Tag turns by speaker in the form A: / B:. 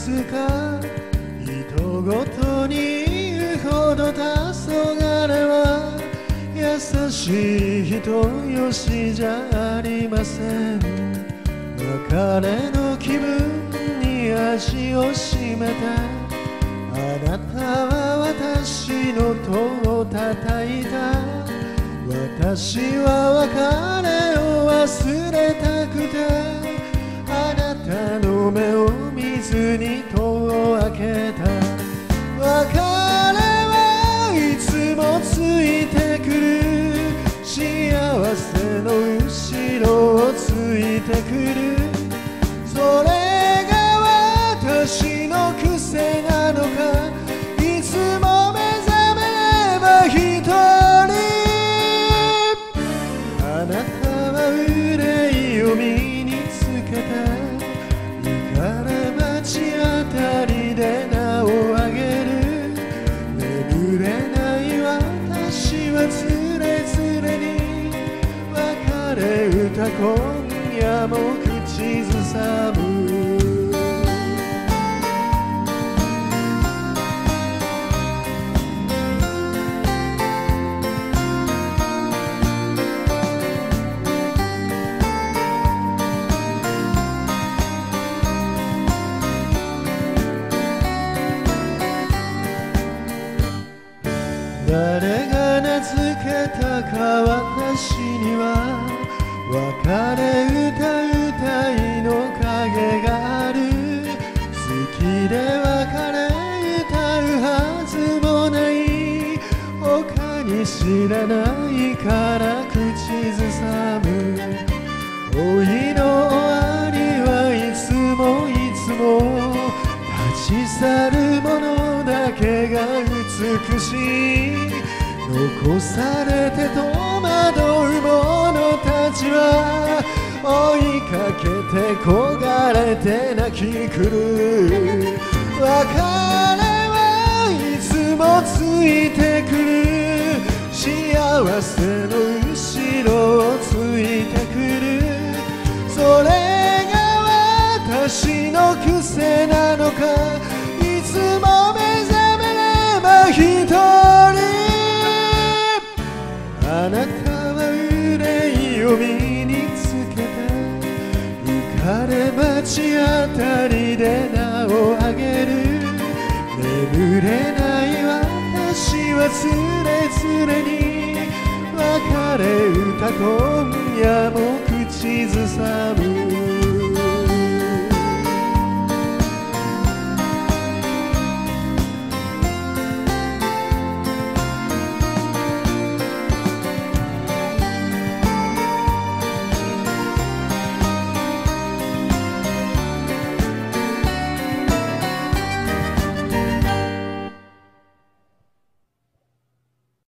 A: つか人ごとに言うほど黄昏は優しい人よしじゃありません。別れの気分に足をしめたあなたは私の戸を叩いた。私は別れを忘れたくてあなたの目を見ずに戸を開けた。別れはいつもついてくる幸せの後ろをついてくる。それが私の癖なのかいつも目覚めれば一人。あなたは憂いを身につけて浮かれ街あたりで名を上げる。眠れない私はつれづれに別れ歌今夜も口ずさむ。誰が名付けたか私には別れ歌うたいの影がある。好きで別れ歌うはずもない他に知らないから口ずさむ。恋の終わりはいつもいつも立ち去るものだけが美しい。残されて戸惑う者たちは追いかけて焦がれて泣き来る。別れはいつもついてくる幸せの後ろをついてくる。それが私の癖なのかいつも目覚めれば一人。あなたは憂いを身につけて浮かれ街あたりで名を上げる。眠れない私はつれづれに別れ歌今夜も口ずさむ。